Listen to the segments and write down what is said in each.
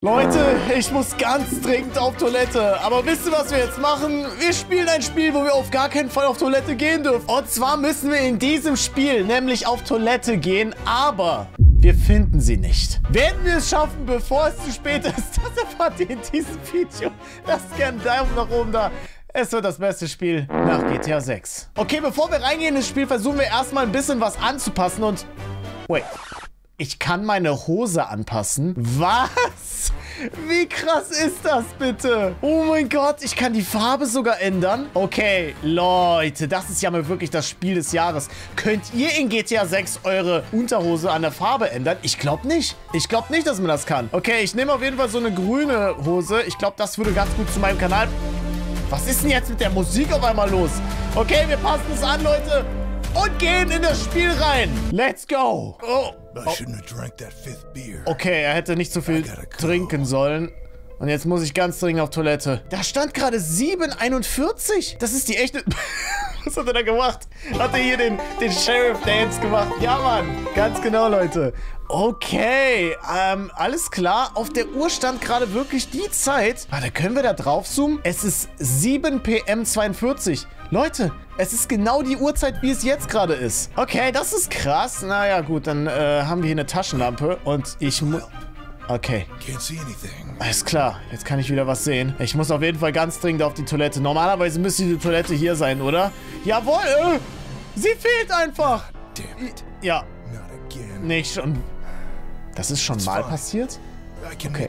Leute, ich muss ganz dringend auf Toilette. Aber wisst ihr, was wir jetzt machen? Wir spielen ein Spiel, wo wir auf gar keinen Fall auf Toilette gehen dürfen. Und zwar müssen wir in diesem Spiel nämlich auf Toilette gehen, aber wir finden sie nicht. Werden wir es schaffen, bevor es zu spät ist? Das erfahrt ihr in diesem Video. Lasst gerne einen Daumen nach oben da. Es wird das beste Spiel nach GTA 6. Okay, bevor wir reingehen ins Spiel, versuchen wir erstmal ein bisschen was anzupassen und... Wait. Ich kann meine Hose anpassen? Was? Wie krass ist das bitte? Oh mein Gott, ich kann die Farbe sogar ändern. Okay, Leute, das ist ja mal wirklich das Spiel des Jahres. Könnt ihr in GTA 6 eure Unterhose an der Farbe ändern? Ich glaube nicht. Ich glaube nicht, dass man das kann. Okay, ich nehme auf jeden Fall so eine grüne Hose. Ich glaube, das würde ganz gut zu meinem Kanal... Was ist denn jetzt mit der Musik auf einmal los? Okay, wir passen es an, Leute. Und gehen in das Spiel rein. Let's go. Oh. Okay, er hätte nicht so viel trinken sollen. Und jetzt muss ich ganz dringend auf Toilette. Da stand gerade 7,41. Das ist die echte... Was hat er da gemacht? Hat er hier den Sheriff-Dance gemacht? Ja, Mann. Ganz genau, Leute. Okay, alles klar. Auf der Uhr stand gerade wirklich die Zeit. Warte, können wir da drauf zoomen? Es ist 7 PM 42. Leute, es ist genau die Uhrzeit, wie es jetzt gerade ist. Okay, das ist krass. Naja, gut, dann haben wir hier eine Taschenlampe und ich muss... Okay. Alles klar, jetzt kann ich wieder was sehen. Ich muss auf jeden Fall ganz dringend auf die Toilette. Normalerweise müsste die Toilette hier sein, oder? Jawohl! Sie fehlt einfach! Ja. Nicht schon... Das ist schon mal passiert? Okay.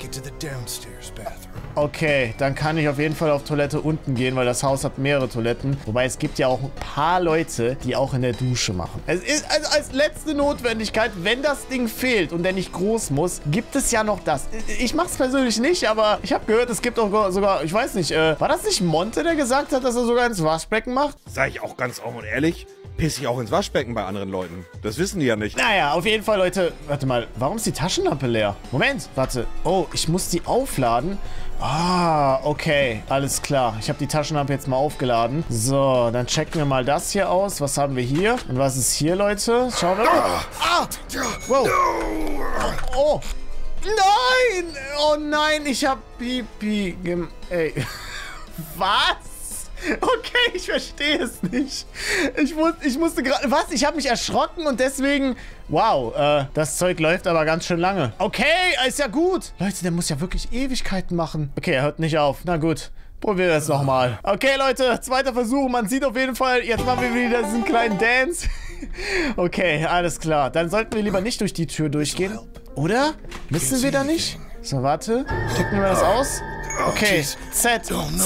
Okay, dann kann ich auf jeden Fall auf Toilette unten gehen, weil das Haus hat mehrere Toiletten. Wobei es gibt ja auch ein paar Leute, die auch in der Dusche machen. Es ist also als letzte Notwendigkeit, wenn das Ding fehlt und der nicht groß muss, gibt es ja noch das. Ich mache es persönlich nicht, aber ich habe gehört, es gibt auch sogar, ich weiß nicht, war das nicht Monte, der gesagt hat, dass er sogar ins Waschbecken macht? Sag ich auch ganz offen und ehrlich, piss ich auch ins Waschbecken bei anderen Leuten. Das wissen die ja nicht. Naja, auf jeden Fall, Leute. Warte mal, warum ist die Taschenlampe leer? Moment, warte. Oh, ich muss die aufladen. Ah, okay. Alles klar. Ich habe die Taschenlampe jetzt mal aufgeladen. So, dann checken wir mal das hier aus. Was haben wir hier? Und was ist hier, Leute? Schauen wir mal. Ah! Wow. Oh. Nein! Oh nein, ich habe Pipi Ey. Was? Okay, ich verstehe es nicht. Ich musste gerade... Was? Ich habe mich erschrocken und deswegen... Wow, das Zeug läuft aber ganz schön lange. Okay, ist ja gut. Leute, der muss ja wirklich Ewigkeiten machen. Okay, er hört nicht auf. Na gut. Probieren wir es nochmal. Okay, Leute, zweiter Versuch. Man sieht auf jeden Fall... Jetzt machen wir wieder diesen kleinen Dance. Okay, alles klar. Dann sollten wir lieber nicht durch die Tür durchgehen. Oder? Müssen wir da nicht? So, warte. Checken wir das aus. Okay, Z.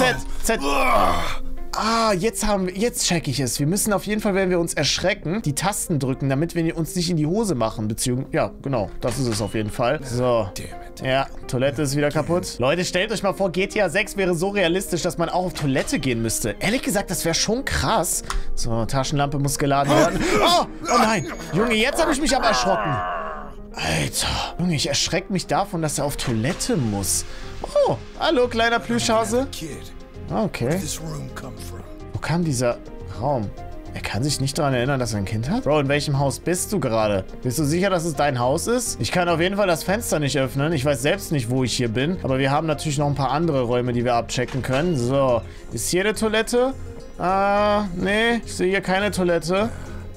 Ah, jetzt check ich es. Wir müssen auf jeden Fall, wenn wir uns erschrecken, die Tasten drücken, damit wir uns nicht in die Hose machen. Beziehungsweise, ja, genau, das ist es auf jeden Fall. So, ja, Toilette ist wieder kaputt. Leute, stellt euch mal vor, GTA 6 wäre so realistisch, dass man auch auf Toilette gehen müsste. Ehrlich gesagt, das wäre schon krass. So, Taschenlampe muss geladen werden. Oh nein, Junge, jetzt habe ich mich aber erschrocken. Alter, Junge, ich erschrecke mich davon, dass er auf Toilette muss. Oh, hallo, kleiner Plüschhase. Okay. Wo kam dieser Raum? Er kann sich nicht daran erinnern, dass er ein Kind hat? Bro, in welchem Haus bist du gerade? Bist du sicher, dass es dein Haus ist? Ich kann auf jeden Fall das Fenster nicht öffnen. Ich weiß selbst nicht, wo ich hier bin. Aber wir haben natürlich noch ein paar andere Räume, die wir abchecken können. So, ist hier eine Toilette? Nee, ich sehe hier keine Toilette.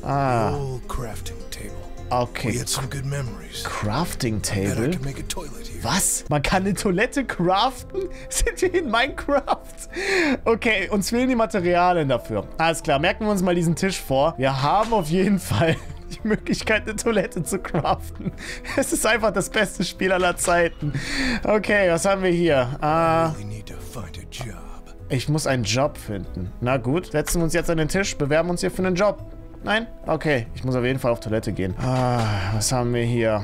Okay. Crafting Table? Was? Man kann eine Toilette craften? Sind wir in Minecraft? Okay, uns fehlen die Materialien dafür. Alles klar, merken wir uns mal diesen Tisch vor. Wir haben auf jeden Fall die Möglichkeit, eine Toilette zu craften. Es ist einfach das beste Spiel aller Zeiten. Okay, was haben wir hier? Ich muss einen Job finden. Na gut, setzen wir uns jetzt an den Tisch, bewerben uns hier für einen Job. Nein? Okay, ich muss auf jeden Fall auf Toilette gehen. Was haben wir hier?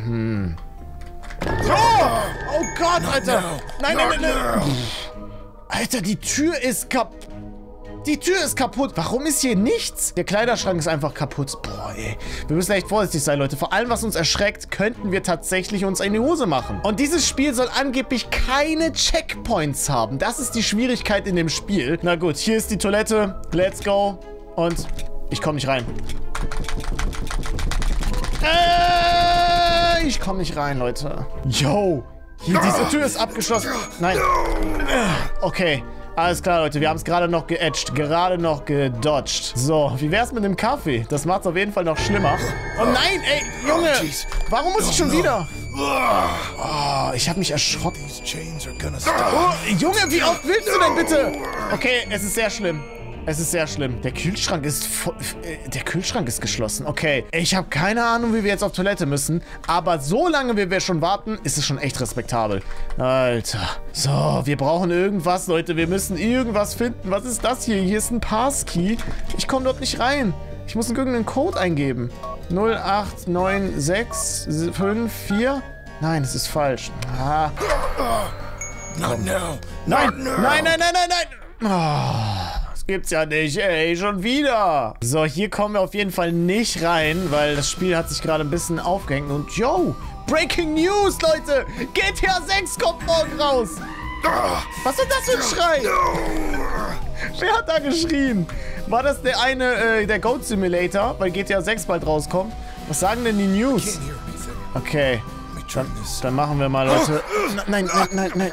Oh Gott, Alter! Nein. Alter, die Tür ist kaputt. Die Tür ist kaputt. Warum ist hier nichts? Der Kleiderschrank ist einfach kaputt. Boah, ey. Wir müssen echt vorsichtig sein, Leute. Vor allem, was uns erschreckt, könnten wir tatsächlich uns in die Hose machen. Und dieses Spiel soll angeblich keine Checkpoints haben. Das ist die Schwierigkeit in dem Spiel. Na gut, hier ist die Toilette. Let's go. Und ich komme nicht rein. Ich komme nicht rein, Leute. Yo, Hier, diese Tür ist abgeschlossen. Nein. Okay. Alles klar, Leute. Wir haben es gerade noch geedged. Gerade noch gedodged. So, wie wär's mit dem Kaffee? Das macht's auf jeden Fall noch schlimmer. Oh nein, ey, Junge. Warum muss ich schon wieder? Oh, ich habe mich erschrocken. Oh, Junge, wie oft willst du denn bitte? Okay, es ist sehr schlimm. Es ist sehr schlimm. Der Kühlschrank ist geschlossen. Okay. Ich habe keine Ahnung, wie wir jetzt auf Toilette müssen. Aber so lange, wie wir schon warten, ist es schon echt respektabel. Alter. So, wir brauchen irgendwas, Leute. Wir müssen irgendwas finden. Was ist das hier? Hier ist ein Passkey. Ich komme dort nicht rein. Ich muss irgendeinen Code eingeben. 0896554. Nein, das ist falsch. Ah. Nein, nein, nein, nein, nein, nein. Oh. Gibt's ja nicht, ey, schon wieder. So, hier kommen wir auf jeden Fall nicht rein, weil das Spiel hat sich gerade ein bisschen aufgehängt. Und, yo, Breaking News, Leute. GTA 6 kommt morgen raus. Was ist das für ein Schrei? Wer hat da geschrien? War das der eine, der Goat Simulator, weil GTA 6 bald rauskommt? Was sagen denn die News? Okay, dann machen wir mal, Leute. Nein, nein, nein, nein.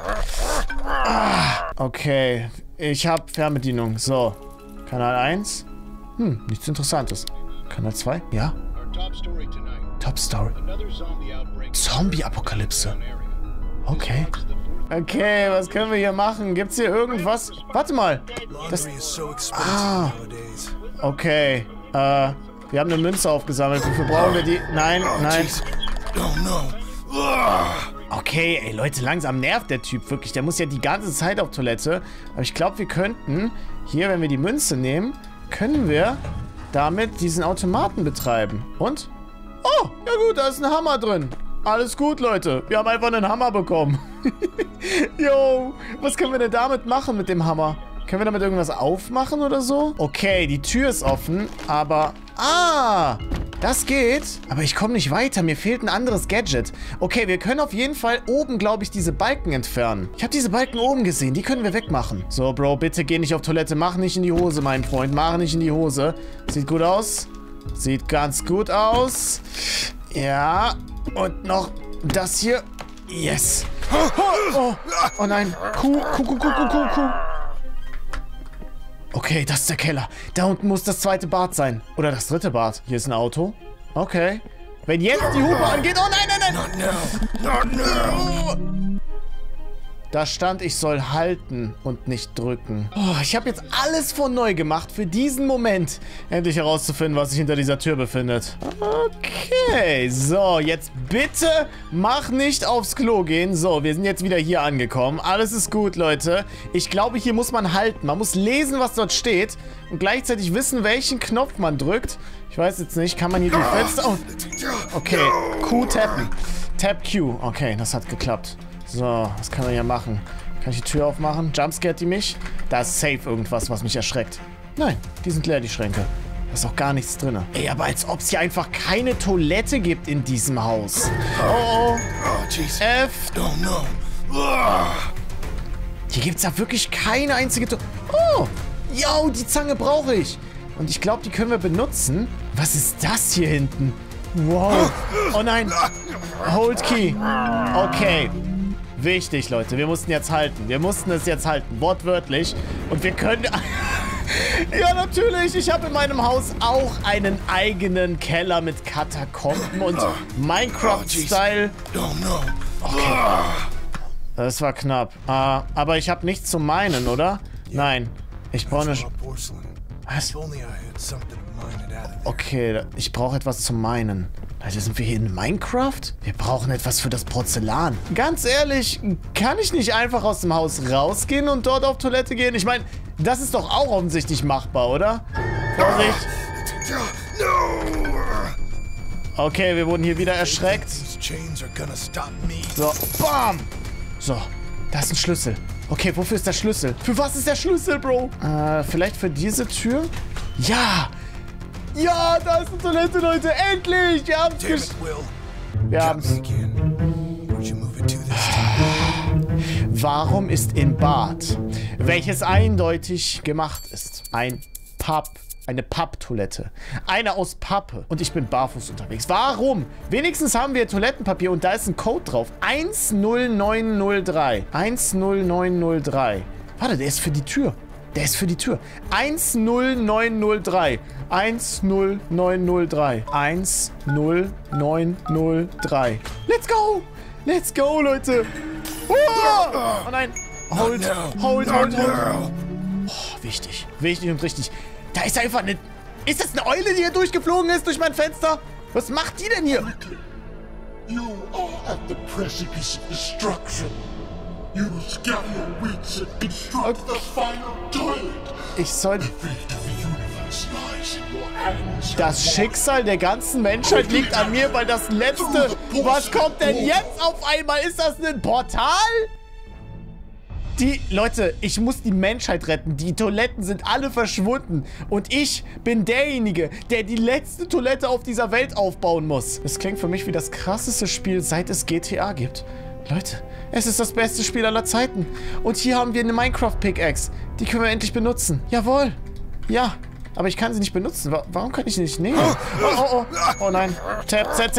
Okay. Ich habe Fernbedienung. So. Kanal 1. Nichts Interessantes. Kanal 2. Ja. Top Story. Zombie-Apokalypse. Okay. Okay, was können wir hier machen? Gibt's hier irgendwas? Warte mal. Das... Ah. Okay. Wir haben eine Münze aufgesammelt. Wofür brauchen wir die? Nein, nein. Okay, ey, Leute, langsam nervt der Typ wirklich. Der muss ja die ganze Zeit auf Toilette. Aber ich glaube, wir könnten hier, wenn wir die Münze nehmen, können wir damit diesen Automaten betreiben. Und? Oh, ja gut, da ist ein Hammer drin. Alles gut, Leute. Wir haben einfach einen Hammer bekommen. Yo, was können wir denn damit machen mit dem Hammer? Können wir damit irgendwas aufmachen oder so? Okay, die Tür ist offen, aber... Ah, das geht. Aber ich komme nicht weiter. Mir fehlt ein anderes Gadget. Okay, wir können auf jeden Fall oben, glaube ich, diese Balken entfernen. Ich habe diese Balken oben gesehen. Die können wir wegmachen. So, Bro, bitte geh nicht auf Toilette. Mach nicht in die Hose, mein Freund. Mach nicht in die Hose. Sieht gut aus. Sieht ganz gut aus. Ja. Und noch das hier. Yes. Oh nein. Kuh. Okay, das ist der Keller. Da unten muss das zweite Bad sein. Oder das dritte Bad. Hier ist ein Auto. Okay. Wenn jetzt die Hupe angeht... Oh nein, nein, nein! Da stand, ich soll halten und nicht drücken. Oh, ich habe jetzt alles von neu gemacht für diesen Moment. Endlich herauszufinden, was sich hinter dieser Tür befindet. Okay, so, jetzt bitte mach nicht aufs Klo gehen. So, wir sind jetzt wieder hier angekommen. Alles ist gut, Leute. Ich glaube, hier muss man halten. Man muss lesen, was dort steht und gleichzeitig wissen, welchen Knopf man drückt. Ich weiß jetzt nicht, kann man hier die Fenster... Oh. Okay, Q tappen. Tap Q. Okay, das hat geklappt. So, was kann man hier machen? Kann ich die Tür aufmachen? Jumpscared die mich? Da ist safe irgendwas, was mich erschreckt. Nein, die sind leer, die Schränke. Da ist auch gar nichts drin. Ey, aber als ob es hier einfach keine Toilette gibt in diesem Haus. Oh, F. Hier gibt es ja wirklich keine einzige Toilette. Oh, yo, die Zange brauche ich. Und ich glaube, die können wir benutzen. Was ist das hier hinten? Wow. Oh nein. Hold Key. Okay. Wichtig, Leute. Wir mussten jetzt halten. Wir mussten es jetzt halten. Wortwörtlich. Und wir können... Ja, natürlich. Ich habe in meinem Haus auch einen eigenen Keller mit Katakomben und Minecraft-Style. Okay. Das war knapp. Aber ich habe nichts zum Meinen, oder? Nein. Ich brauche eine... Was? Okay, ich brauche etwas zum Meinen. Leute, sind wir hier in Minecraft? Wir brauchen etwas für das Porzellan. Ganz ehrlich, kann ich nicht einfach aus dem Haus rausgehen und dort auf Toilette gehen? Ich meine, das ist doch auch offensichtlich machbar, oder? Vorsicht. Okay, wir wurden hier wieder erschreckt. So, bam. So, da ist ein Schlüssel. Okay, wofür ist der Schlüssel? Für was ist der Schlüssel, Bro? Vielleicht für diese Tür? Ja! Ja, da ist eine Toilette, Leute. Endlich! Wir haben's geschafft. Wir haben's. Warum ist im Bad, welches eindeutig gemacht ist, ein Eine Papptoilette. Eine aus Pappe. Und ich bin barfuß unterwegs. Warum? Wenigstens haben wir Toilettenpapier und da ist ein Code drauf. 10903. 10903. Warte, der ist für die Tür. Der ist für die Tür. 10903. 10903. 10903. Let's go! Let's go, Leute! Oh nein! Hold. Oh, wichtig. Wichtig und richtig. Da ist einfach eine... Ist das eine Eule, die hier durchgeflogen ist durch mein Fenster? Was macht die denn hier? You are at the precipice of destruction. Use gather your wits and construct the final toilet. Ich soll... The fate of the universe lies in your hands. Das Schicksal der ganzen Menschheit liegt an mir, weil das letzte... Was kommt denn jetzt auf einmal? Ist das ein Portal? Leute, ich muss die Menschheit retten. Die Toiletten sind alle verschwunden. Und ich bin derjenige, der die letzte Toilette auf dieser Welt aufbauen muss. Das klingt für mich wie das krasseste Spiel, seit es GTA gibt. Leute, es ist das beste Spiel aller Zeiten. Und hier haben wir eine Minecraft-Pickaxe. Die können wir endlich benutzen. Jawohl. Ja, aber ich kann sie nicht benutzen. Warum kann ich sie nicht nehmen? Oh nein. Tab, Z.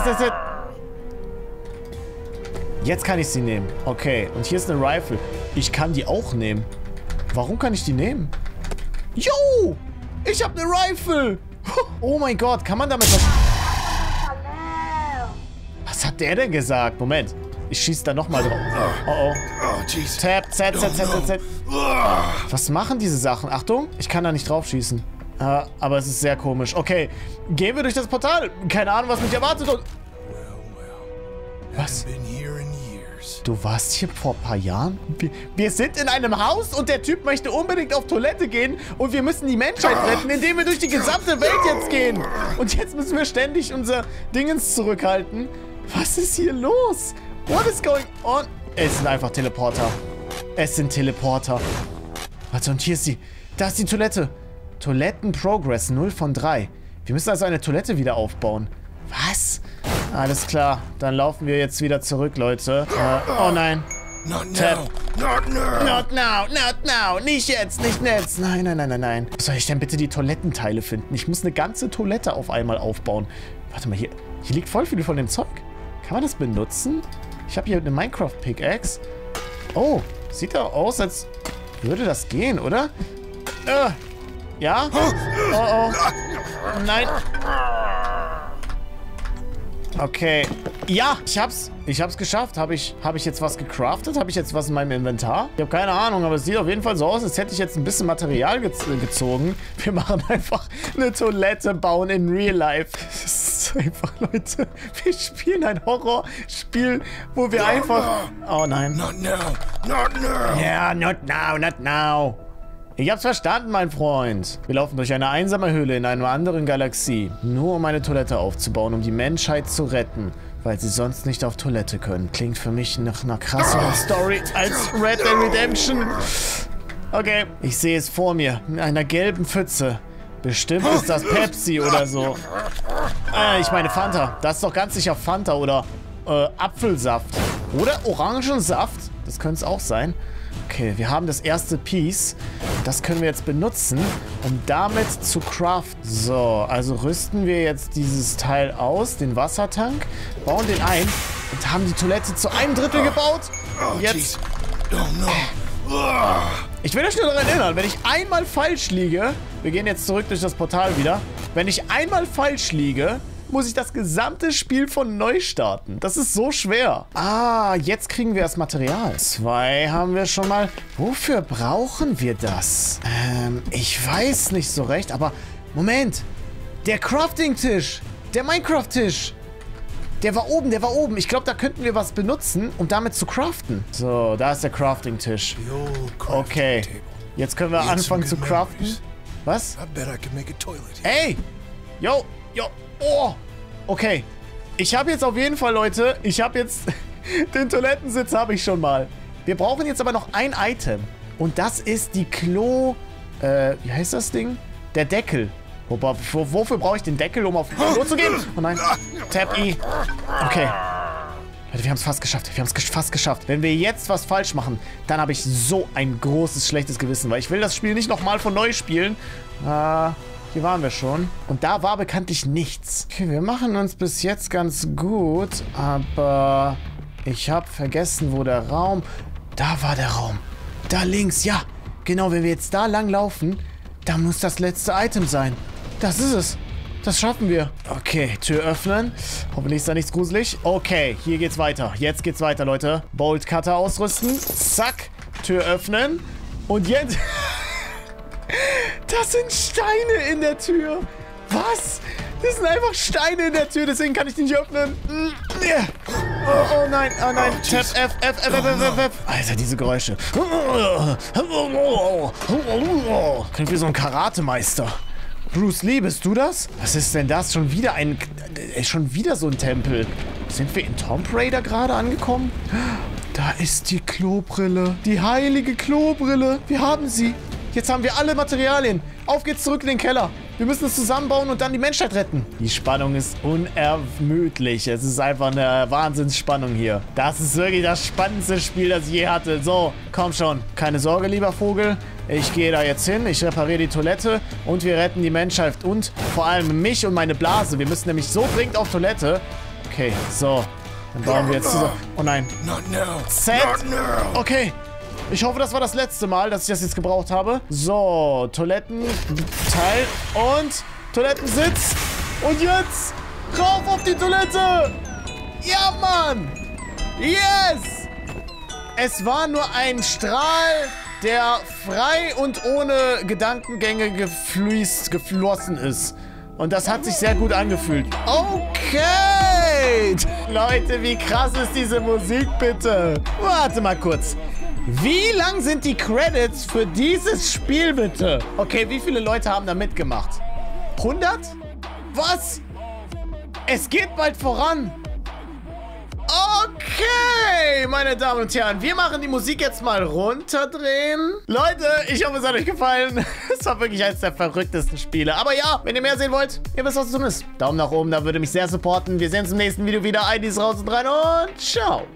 Jetzt kann ich sie nehmen. Okay, und hier ist eine Rifle. Ich kann die auch nehmen. Warum kann ich die nehmen? Yo! Ich habe eine Rifle! Oh mein Gott, kann man damit was... Was hat der denn gesagt? Moment. Ich schieße da nochmal drauf. Oh. Tab, Z. Was machen diese Sachen? Achtung, ich kann da nicht drauf schießen. Aber es ist sehr komisch. Okay, gehen wir durch das Portal. Keine Ahnung, was mich erwartet. Was? Du warst hier vor ein paar Jahren? Wir sind in einem Haus und der Typ möchte unbedingt auf Toilette gehen und wir müssen die Menschheit retten, indem wir durch die gesamte Welt jetzt gehen. Und jetzt müssen wir ständig unser Dingens zurückhalten. Was ist hier los? What is going on? Es sind einfach Teleporter. Es sind Teleporter. Warte, und hier ist sie. Da ist die Toilette. Toiletten-Progress 0 von 3. Wir müssen also eine Toilette wieder aufbauen. Was? Alles klar. Dann laufen wir jetzt wieder zurück, Leute. Oh nein. Not Tab. now. Not now. Nicht jetzt, nicht jetzt. Nein. Wo soll ich denn bitte die Toilettenteile finden? Ich muss eine ganze Toilette auf einmal aufbauen. Warte mal, hier liegt voll viel von dem Zeug. Kann man das benutzen? Ich habe hier eine Minecraft-Pickaxe. Oh, sieht doch aus, als würde das gehen, oder? Ja? Oh. Nein. Okay. Ja, ich hab's geschafft. Habe ich jetzt was gecraftet? Habe ich jetzt was in meinem Inventar? Ich habe keine Ahnung, aber es sieht auf jeden Fall so aus, als hätte ich jetzt ein bisschen Material gezogen. Wir machen einfach eine Toilette bauen in Real Life. Das ist einfach, Leute, wir spielen ein Horrorspiel, wo wir einfach... Oh nein. Not now. Ja, not now. Ich hab's verstanden, mein Freund. Wir laufen durch eine einsame Höhle in einer anderen Galaxie. Nur um eine Toilette aufzubauen, um die Menschheit zu retten. Weil sie sonst nicht auf Toilette können. Klingt für mich nach einer krasseren Story als Red Dead Redemption. Okay, ich sehe es vor mir. In einer gelben Pfütze. Bestimmt ist das Pepsi oder so. Ich meine Fanta. Das ist doch ganz sicher Fanta oder Apfelsaft. Oder Orangensaft. Das könnte es auch sein. Okay, wir haben das erste Piece. Das können wir jetzt benutzen, um damit zu craften. So, also rüsten wir jetzt dieses Teil aus, den Wassertank, bauen den ein und haben die Toilette zu 1/3 gebaut. Und jetzt... Ich will euch nur daran erinnern, wenn ich einmal falsch liege... Wir gehen jetzt zurück durch das Portal wieder. Wenn ich einmal falsch liege... muss ich das gesamte Spiel von neu starten. Das ist so schwer. Ah, jetzt kriegen wir das Material. 2 haben wir schon mal. Wofür brauchen wir das? Ich weiß nicht so recht, aber Moment. Der Crafting-Tisch. Der Minecraft-Tisch. Der war oben. Ich glaube, da könnten wir was benutzen, um damit zu craften. So, da ist der Crafting-Tisch. Okay. Jetzt können wir anfangen zu craften. Was? Ey! Yo! Oh, okay. Ich habe jetzt auf jeden Fall, Leute, den Toilettensitz habe ich schon mal. Wir brauchen jetzt aber noch ein Item. Und das ist die wie heißt das Ding? Der Deckel. Wofür brauche ich den Deckel, um auf Klo zu gehen? Oh nein. Tab I. Okay. Leute, wir haben es fast geschafft. Wir haben es fast geschafft. Wenn wir jetzt was falsch machen, dann habe ich so ein großes, schlechtes Gewissen, weil ich will das Spiel nicht nochmal von neu spielen. Hier waren wir schon. Und da war bekanntlich nichts. Okay, wir machen uns bis jetzt ganz gut, aber ich habe vergessen, wo der Raum... Da war der Raum. Da links, ja. Genau, wenn wir jetzt da lang laufen, da muss das letzte Item sein. Das ist es. Das schaffen wir. Okay, Tür öffnen. Hoffentlich ist da nichts gruselig. Okay, hier geht's weiter. Jetzt geht's weiter, Leute. Bolt Cutter ausrüsten. Zack. Tür öffnen. Und jetzt... Das sind Steine in der Tür. Was? Das sind einfach Steine in der Tür, deswegen kann ich die nicht öffnen. Oh nein, oh nein. Tab, F. Alter, diese Geräusche. Klingt wie so ein Karatemeister. Bruce Lee, bist du das? Was ist denn das? Schon wieder so ein Tempel. Sind wir in Tomb Raider gerade angekommen? Da ist die Klobrille. Die heilige Klobrille. Wir haben sie. Jetzt haben wir alle Materialien. Auf geht's zurück in den Keller. Wir müssen es zusammenbauen und dann die Menschheit retten. Die Spannung ist unermüdlich. Es ist einfach eine Wahnsinnsspannung hier. Das ist wirklich das spannendste Spiel, das ich je hatte. So, komm schon. Keine Sorge, lieber Vogel. Ich gehe da jetzt hin. Ich repariere die Toilette und wir retten die Menschheit und vor allem mich und meine Blase. Wir müssen nämlich so dringend auf Toilette. Okay, so. Dann bauen wir jetzt zusammen. Oh nein. Z. Okay. Ich hoffe, das war das letzte Mal, dass ich das jetzt gebraucht habe. So, Toilettenteil und Toilettensitz. Und jetzt rauf auf die Toilette. Ja, Mann. Yes. Es war nur ein Strahl, der frei und ohne Gedankengänge geflossen ist. Und das hat sich sehr gut angefühlt. Okay. Leute, wie krass ist diese Musik, bitte? Warte mal kurz. Wie lang sind die Credits für dieses Spiel, bitte? Okay, wie viele Leute haben da mitgemacht? 100? Was? Es geht bald voran. Okay, meine Damen und Herren, wir machen die Musik jetzt mal runterdrehen. Leute, ich hoffe, es hat euch gefallen. Es war wirklich eines der verrücktesten Spiele. Aber ja, wenn ihr mehr sehen wollt, ihr wisst, was zu tun ist. Daumen nach oben, da würde mich sehr supporten. Wir sehen uns im nächsten Video wieder. IDs raus und rein und ciao.